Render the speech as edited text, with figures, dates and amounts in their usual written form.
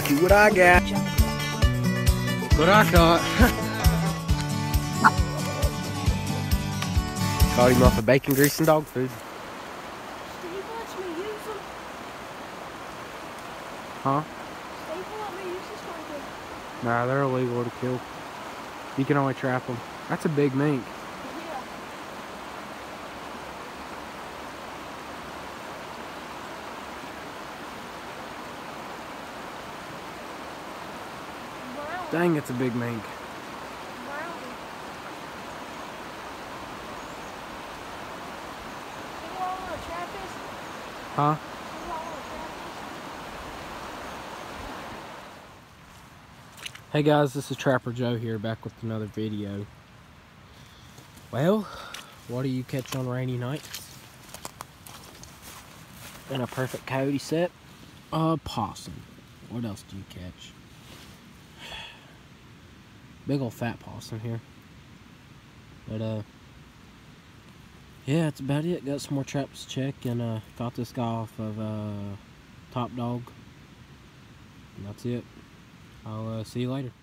Looky what I got. What I caught. Caught him off of bacon grease and dog food. Steve lets me use them. Huh? Steve let me use this one. Nah, they're illegal to kill. You can only trap them. That's a big mink. Yeah. Brown. Dang, it's a big mink. Brown. See where I want to trap this? Huh? See where I want to trap this? Hey guys, this is Trapper Joe here, back with another video. Well, what do you catch on rainy nights? In a perfect coyote set? A possum. What else do you catch? Big old fat possum here. But yeah, that's about it. Got some more traps to check, and got this guy off of Top Dog. And that's it. I'll see you later.